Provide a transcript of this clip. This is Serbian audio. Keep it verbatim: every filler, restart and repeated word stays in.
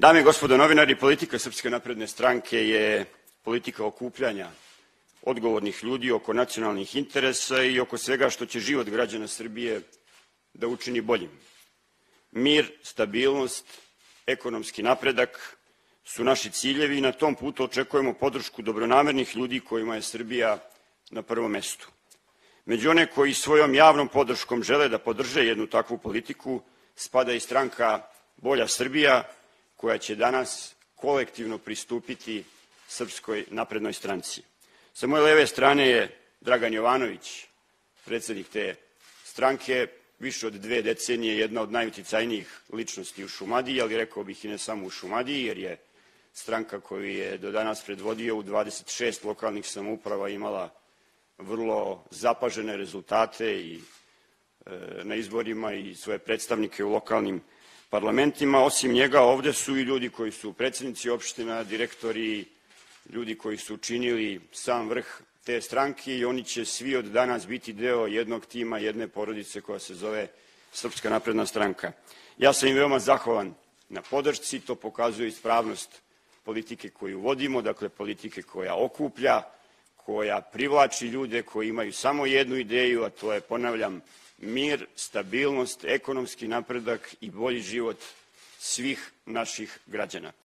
Dame i gospodo novinari, politika Srpske napredne stranke je politika okupljanja odgovornih ljudi oko nacionalnih interesa i oko svega što će život građana Srbije da učini boljim. Mir, stabilnost, ekonomski napredak su naši ciljevi i na tom putu očekujemo podršku dobronamernih ljudi kojima je Srbija na prvom mestu. Među one koji svojom javnom podrškom žele da podrže jednu takvu politiku spada i stranka Bolja Srbija, koja će danas kolektivno pristupiti Srpskoj naprednoj stranci. Sa moje leve strane je Dragan Jovanović, predsednik te stranke, više od dve decenije, jedna od najuticajnijih ličnosti u Šumadiji, ali rekao bih i ne samo u Šumadiji, jer je stranka koju je do danas predvodio u dvadeset šest lokalnih samouprava imala vrlo zapažene rezultate i na izborima i svoje predstavnike u lokalnim parlamentima. Osim njega ovde su i ljudi koji su predsednici opština, direktori, ljudi koji su učinili sam vrh te stranke i oni će svi od danas biti deo jednog tima, jedne porodice koja se zove Srpska napredna stranka. Ja sam im veoma zahvalan na podršci, to pokazuje ispravnost politike koju vodimo, dakle politike koja okuplja, koja privlači ljude koji imaju samo jednu ideju, a to je, ponavljam, mir, stabilnost, ekonomski napredak i bolji život svih naših građana.